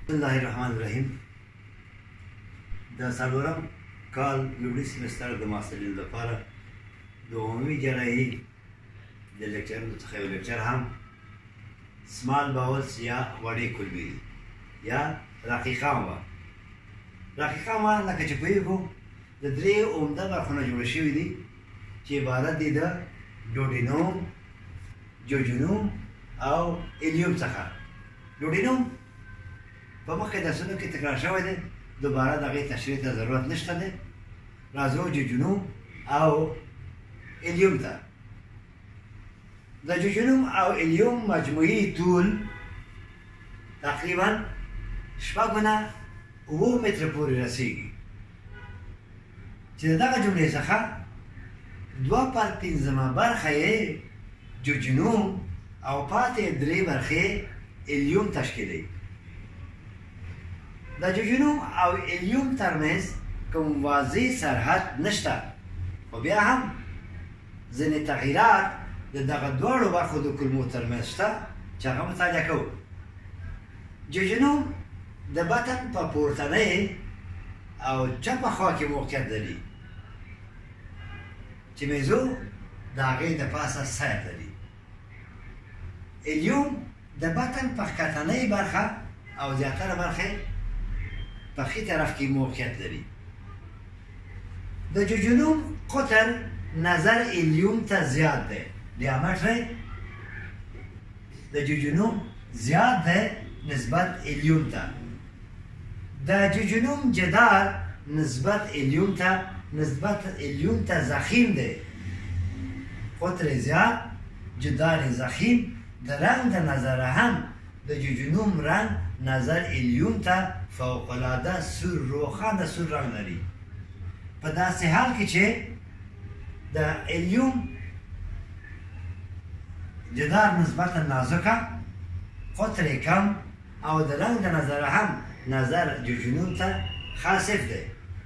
بسم الله الرحمن الرحیم. د څلورم کال لومړي سمستر د محصلینو لپاره د عمومي جراحي د لیکچرونو څخه یو لیکچر هم سمال باولز یا وړې کولمې یا رقیقه وه. رقیقه وه لکه چې پوهېږو د درې عمده برخونه جوړه شوي دي چې عبارت دي د ډوډینوم، جوجونوم او ایلیوم څخه. ډوډینوم په مخکې درسونو کې تکرار شوی دی، دوباره د هغې تشریح ته ضرورت نشته دی. راځو جوجونوم او ایلیوم ته. د جوجونوم او ایلیوم مجموعي طول تقریبا 6 نه 7 متره پورې رسیږي، چې د دغه جملې څخه 2/5 برخه یې جوجونوم او پاتې 3 برخې ایلیوم تشکیلوي. د جوجونوم او ایلیوم ترمنځ کوم واضح سرحد نشته، خو بیا هم ځینې تغییرات د دغه دواړو برخو د کلمو ترمنځ شته چې هغه مطالعه کوو. جوجونوم د بطن په پورتنۍ او چپه خوا کې موقعیت لري، چې میزو د هغې د پاسه سایت لري. ایلیوم د بطن په ښکتنۍ برخه او زیاتره برخې په ښي طرف کې موقعیت لري. د جوجونوم قطر نظر ایلیوم ته زیات دی. دیامتر د جوجونوم زیات دی نسبت ایلیوم ته. د جوجونوم جدار نسبت ایلیوم ته ضخیم دی. قطر زیات، جدار ضخیم. د رنگ د نظره هم د جوجونوم رنگ نظر ایلیوم ته فوق‌العاده سور، روښانه سور رنګ لري، په داسې حال کې چې د ایلیوم جدار نسبتا نازکه، قطر کم او د رنګ د نظره هم نظر جوجونوم ته خاصف دی.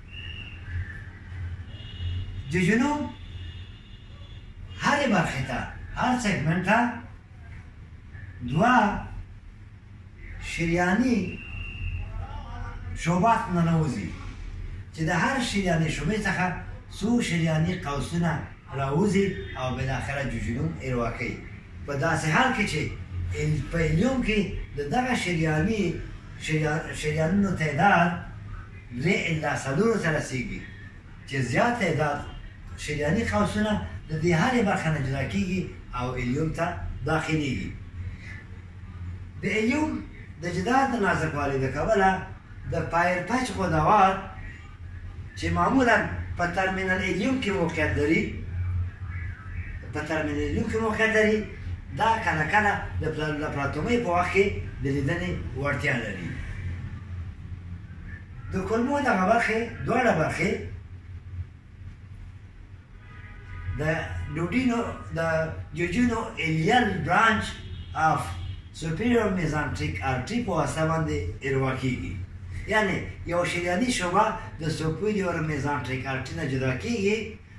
جوجونوم هرې برخې ته، هر سیګمنټ ته 2 شریاني شعبات ننوځي، چې د هر شریاني شعبې څخه څو شریاني قوسونه راوځي او بالاخره جوجونوم اروا کوي، په داسې حال کې چې په ایلیوم کې د دغه شریانونو تعداد 3 الی 4 ته رسیږي، چې زیات تعداد شریاني قوسونه د دې هرې برخې نه جدا کېږي او ایلیوم ته داخلیږي. د ایلیوم د جدار د نازکوالي د کبله د پایر پچ غدوات چې معمولا په ترمینل ایلیوم کې موقعیت لري، دا کله کله د لپراتومۍ په وخت کې د لیدنې وړتیا لري. د کولمو دغه برخې، دواړه برخې د جوجونو ایلیل برانچ آف سوپیریور میزانتریک آرټري په واسطه باندې اروا کېږي. یعنې یو شریاني شعبه د سوپیریور میزانتریک آرټري نه جدا کېږي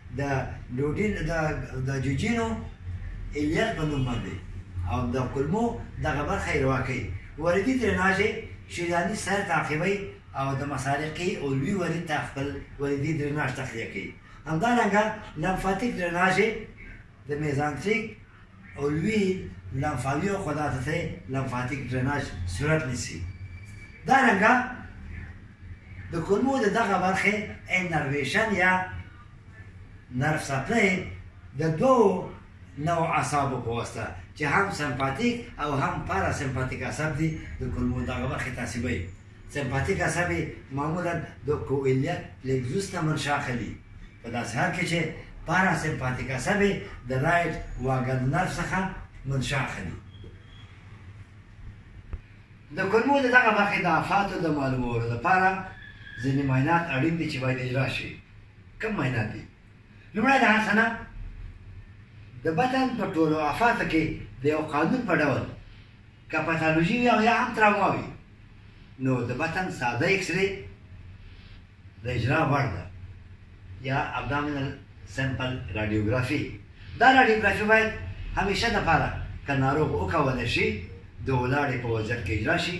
د جوجونو ایلیل په نوم باندې، او د کولمو دغه برخه اروا کوي. وریدي درناژ شریاني سر تعقیبوي او د مسالقې علوي ورید ته خپل وریدي درناژ تخلیه کوي. همدارنګه لمفاتیک درناژ د میزانتریک علوي لمفاوي او خداته ته لمفاتیک درناژ صورت نیسي. دارنګه د کولمو د دغه برخې انرویشن یا نرف سپلای د 2 نوع اعصابو په واسطه چې هم سمپاتیک او هم پاراسمپاتیک اعصاب دي د کولمو دغه برخې تعصیبوي. سمپاتیک اعصاب معمولا د کویلیک پلیکزوس نه منشا اخلي، په داسې حال کې چې پاراسمپاتیک اعصاب د رایټ واګن نرف څخه منشا اخلي. د کولمو د دغه برخې د آفاتو د معلومولو لپاره ځینې معاینات اړین دي چې باید اجرا شي. کوم معاینات دي؟ لومړی د حسنه د بطن په ټولو آفاتو کې د یو قانون په ډول که پاتالوژي وي او یا هم تراوما وي، نو د بطن ساده اکسرې د اجرا وړ ده، یا ابدامینل سمپل رادیوګرافي. دا رادیوګرافي باید همیشه دپاره که ناروغ وکولی شي د ولاړې په وضعیت کې اجرا شي،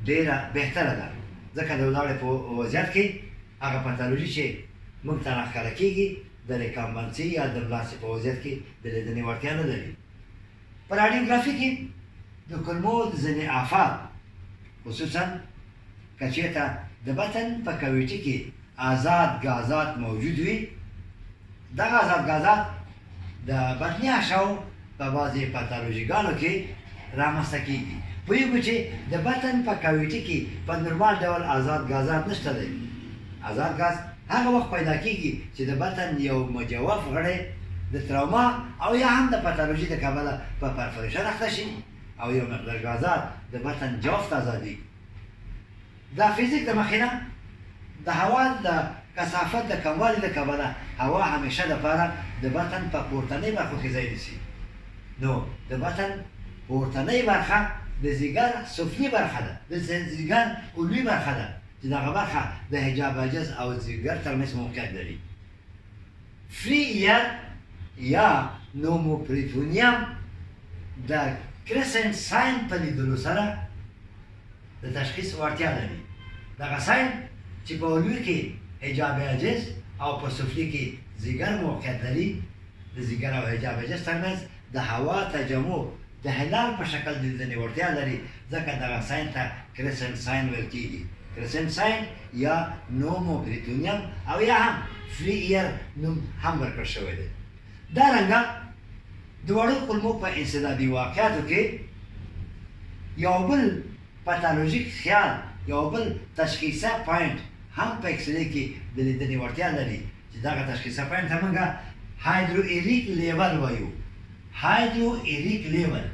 ډېره بهتره ده ځکه د ولاړې په وضعیت کې هغه پاتالوژي چې موږ ته راښکاره کېږي د ریکامبنسي یا د ملاسې په وضعیت کې د لیدنې وړتیا نه لري. په راډیوګرافي کې د کولمو ځینې آفات خصوصا که چېرته د بطن په کویټي کې آزاد ګازات موجود وي دغه آزاد ګازات د بطني حشاو په بعضې پاتالوژیګانو کې رامنځته کېږي. پوهېږو چې د بطن په کویټي کې په نورمال ډول آزاد ګازات نشته دی. آزاد ګاز هغه وخت پیدا کېږي چې د بطن یو مجوف غړی د تروما او یا هم د پاتالوژي د کبله په پرفوریشن اخته شي او یو مقدار ګازات د بطن جوف ته ازادېږي. دا فزیک د مخې نه د هوا د کثافت د کموالي د کبله هوا همیشه دپاره د بطن په پورتنۍ برخو کې ځای نیسي. نو د بطن پورتنۍ برخه د ځیګر سفلي برخه ده، د ځیګر علوي برخه ده چې دغه برخه د حجاب عجز او ځیګر ترمنځ موقعیت لري. فری ایر یا نوموپریتونیم د کرسنټ ساین په لیدلو سره د تشخیص وړتیا لري. دغه ساین چې په علوي کې حجاب عجز او په سفلي کې ځیګر موقعیت لري د ځیګر او حجاب عجز ترمنځ د هوا تجمع د هلال په شکل د لیدنې وړتیا لري ځکه دغه ساین ته کرسنټ ساین ویل کېږي. کرسنټ ساین یا نوموپریتونیم او یا هم فری ایر نوم هم ورکړل شوی دی. دارنګه د وړو کولمو په انسدادي واقعاتو کې یو بل پاتالوژیک خیال یو بل تشخیصه پوینټ هم په اکسرې کې د لیدنې وړتیا لري چې دغه تشخیصه پوینټ ته موږ هایدرو ایریک لیول وایو. هایدرو ایریک لیول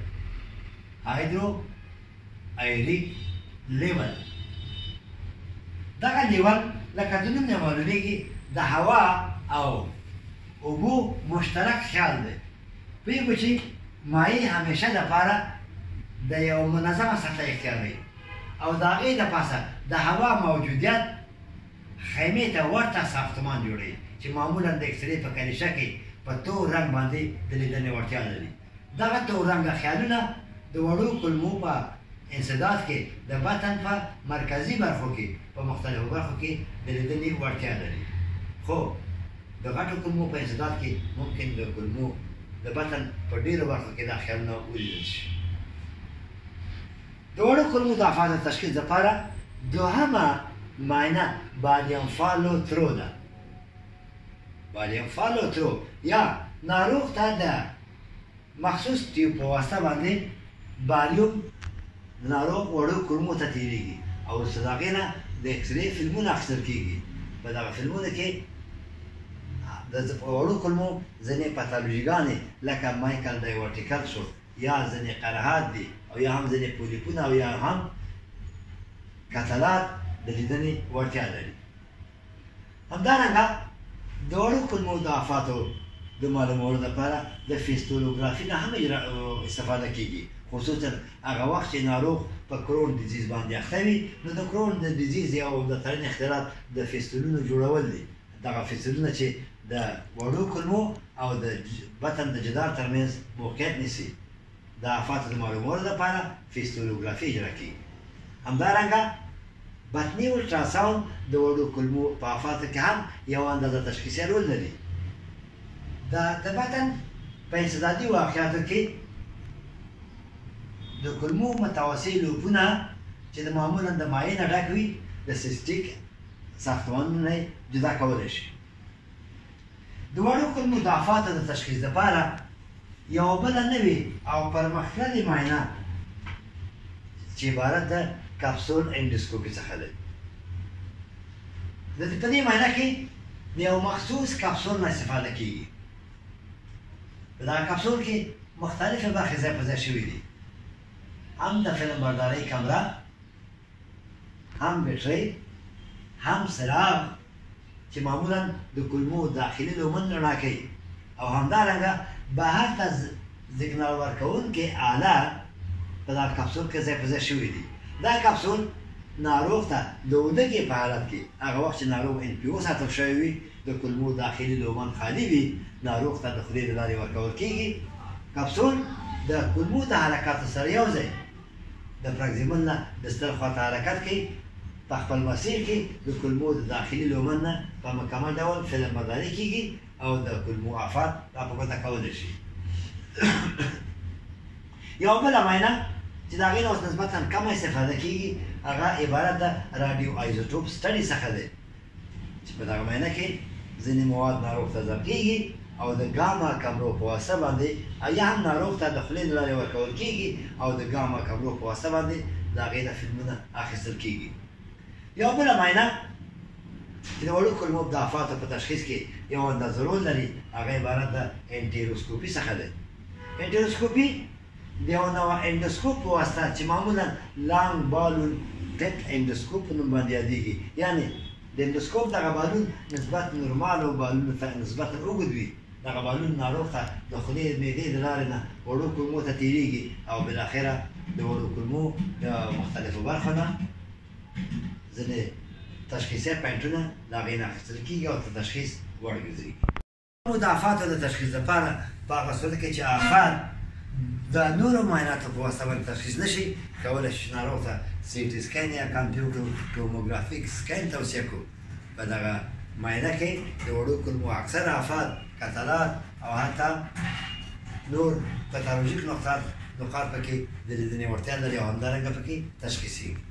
دغه لیول لکه د نوم نه معلومیږي د هوا او اوبو مشترک خیال دی. پوهېږو چې مایع همیشه دپاره د یو منظمه سطحه اختیار وي او د هغې د پاسه د هوا موجودیت خیمې ته ورته ساختمان جوړوي چې معمولا د اکسرې په کلیشه کې په تور رنګ باندې د لیدنې وړتیا لري. دغه تور رنګه خیالونه د وړو کولمو په انسداد کې د بطن په مرکزي برخو کې په مختلفو برخو کې د لیدنې وړتیا لري. خو د غټو کولمو په انسداد کې ممکن د کولمو د بطن په ډېرو برخو کې دا خیالونه ولیدل شي. د وړو کولمو د افعالو تشخیص دپاره دوهمه معاینه بالیم فالو ترو ده. بالیم فالو ترو یا ناروغ ته د مخصوص تیوب په واسطه باندې بالیوم د ناروغ وړو کولمو ته تېرېږي او وروسته د هغې نه د اکسرې فلمونه اخیستل کېږي. په دغه فلمونو کې د وړو کولمو ځینې پاتالوژیګانې لکه مایکل ډایورټیکل شو یا ځینې قرحات دي او یا هم ځینې پولیپونه او یا هم کتلات د لیدنې وړتیا لري. همدارنګه د وړو کولمو د آفاتو د معلومولو لپاره د فیستولوګرافي نه هم استفاده کېږي خصوصا هغه وخت چې ناروغ په کرون ډیزیز باندې اخته وي نو د کرون د ډیزیز یو د ترین اختلاط د فیستولونو جوړول دي. دغه فیستولونه چې د وړو کولمو او د بطن د جدار ترمنځ موقعیت نیسي د آفاتو د معلومولو لپاره فیستولوګرافي اجرا کېږي. همدارنګه بطني الټراساوند د وړو کولمو په آفاتو کې هم یو اندازه تشخیصي رول لري. د بطن په انسدادي واقعاتو کې د کولمو متوسع لوبونه چې د معمولا د مایع نه ډک وي د سیسټیک ساختمانونو نه جدا کولی شي. د وړو کولمو د آفاتو د تشخیص لپاره یو بله نوې او پرمختللې معاینه چې عبارت د کپسول انډوسکوپي څخه دی. په دې معاینه کې د یو مخصوص کپسول نه استفاده کېږي. په دغه کپسول کې مختلفې برخې ځای په ځای شوي دي. هم د فلم بردارۍ کمره، هم بیټرۍ، هم څراغ چې معمولا د کولمو داخلي لومن رڼا کوي او همدارنګه بهر ته سیګنال ورکوونکې آله په دغه کپسول کې ځای په ځای شوي دي. دا کپسول ناروغ ته د ودګې په حالت کې هغه وخت چې ناروغ ان پي او ساتل شوی وي د کولمو داخلي لومن خالي وي ناروغ ته د خولې له لارې ورکول کېږي. کپسول د کولمو د حرکاتو سره یو ځای د پراکزیمل نه د ستر خواته حرکت کوي په خپل مسیر کې د کولمو د داخلي لومن نه په مکمل ډول فلم برداري کېږي او د کولمو آفات را په ګوته کولی شي. یو بله معاینه چې د هغې نه اوس نسبتا کمه استفاده کېږي هغه عبارت د راډیو آیزوټوپ سټډي څخه دی چې په دغه معاینه کې ځینې مواد ناروغ ته ضبطېږي او د ګاما کمرو په واسطه باندې یا هم ناروغ ته د خولې له لارې ورکول کېږي او د ګاما کمرو په واسطه باندې د هغې نه فلمونه اخیستل کېږي. یو بله معاینه چې د وړو کولمو د آفاتو په تشخیص کې یو اندازه رول لري هغه عبارت د انټیروسکوپي څخه دی. انټیروسکوپي د یو نوع اندوسکوپ په واسطه چې معمولا لانګ بالون ټیپ اندوسکوپ په نوم باندې یادېږي، یعنې د اندوسکوپ دغه بالون نسبت نورمالو بالونو ته نسبتا اوږد وي. دغه بالون ناروغ ته د خولې معدې د لارې نه وړو کولمو ته تېرېږي او بالاخره د وړو کولمو د مختلفو برخو نه ځینې تشخیصي پوینټونه د هغې نه اخیستل کېږي او د تشخیص وړ ګرځېږي. د آفاتو د تشخیص لپاره په هغه صورت کې چې آفات د نورو معایناتو په واسطه باندې تشخیص نه شي کولی شي ناروغ ته سی ټي سکین یا کمپیوټر ټوموګرافیک سکین توصیه کړو. په دغه معاینه کې د وړو کولمو اکثر آفات، کتلات او حتی نور پتالوژیک نقاط پکې د لیدنې وړتیا لري او همدارنګه پکې تشخیصېږي.